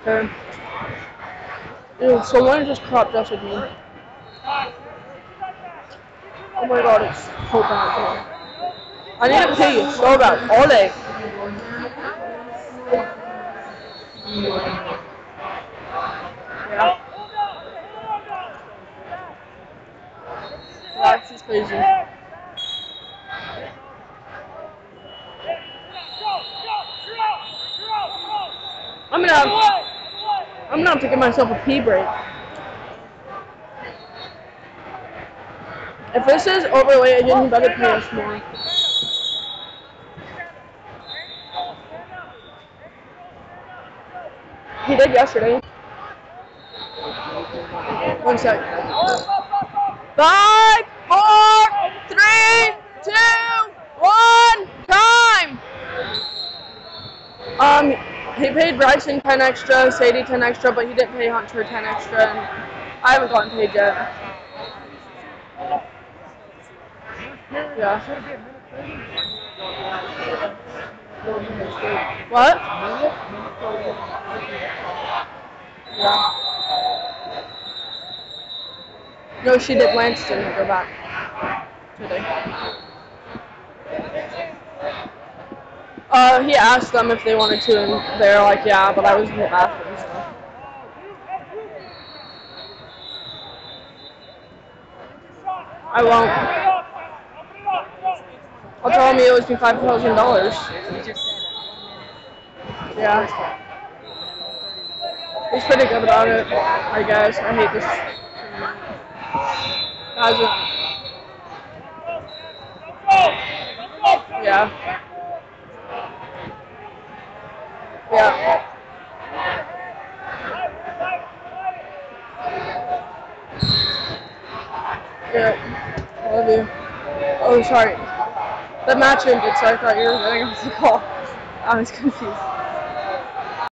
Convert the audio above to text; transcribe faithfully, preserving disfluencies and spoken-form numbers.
Okay. Ew, someone just crop dusted me. Oh my god, it's so bad. I need to pee so bad, all day. Yeah. Yeah, she's crazy. I'm gonna have, I'm gonna have to give myself a pee break. If this is overweight again, you better pay us more. He did yesterday. One sec. Five, four, three, two, one, time! Um, he paid Bryson ten extra, Sadie ten extra, but he didn't pay Hunter ten extra, and I haven't gotten paid yet. Yeah. What? Yeah. No, she did. Lance didn't go back today. Uh, he asked them if they wanted to, and they're like, yeah, but I was in the bathroom, so. I won't. I'll tell him he owes me five thousand dollars. Yeah. He's pretty good about it, I guess. I hate this. Hasn't. Yeah. Yeah. Yeah. Love you. Oh, sorry. The match ended, so I thought you were getting off the call. I was confused.